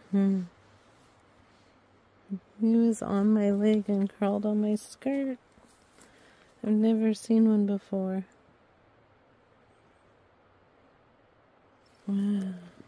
He was on my leg and crawled on my skirt. I've never seen one before. Wow.